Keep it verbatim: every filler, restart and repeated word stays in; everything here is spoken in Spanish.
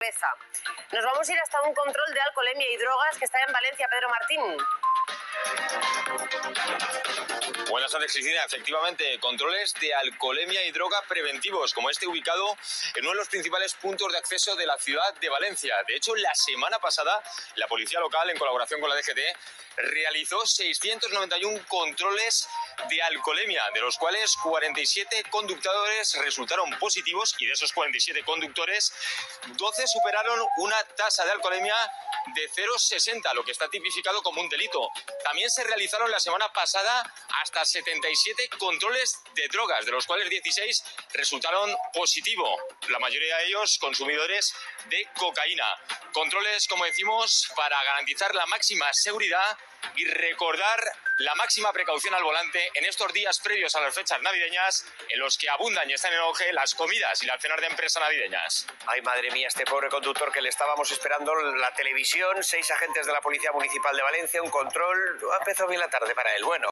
Nos vamos a ir hasta un control de alcoholemia y drogas que está en Valencia. Pedro Martín. Buenas tardes, Cristina. Efectivamente, controles de alcoholemia y droga preventivos, como este ubicado en uno de los principales puntos de acceso de la ciudad de Valencia. De hecho, la semana pasada, la policía local, en colaboración con la D G T, realizó seiscientos noventa y uno controles de alcoholemia, de los cuales cuarenta y siete conductores resultaron positivos, y de esos cuarenta y siete conductores, doce superaron una tasa de alcoholemia de cero coma sesenta, lo que está tipificado como un delito. También se realizaron la semana pasada hasta setenta y siete controles de drogas, de los cuales dieciséis resultaron positivos, la mayoría de ellos consumidores de cocaína. Controles, como decimos, para garantizar la máxima seguridad y recordar la máxima precaución al volante en estos días previos a las fechas navideñas, en los que abundan y están en auge las comidas y las cenas de empresa navideñas. Ay, madre mía, este pobre conductor que le estábamos esperando la televisión, seis agentes de la Policía Municipal de Valencia, un control. Ha empezado bien la tarde para él. Bueno.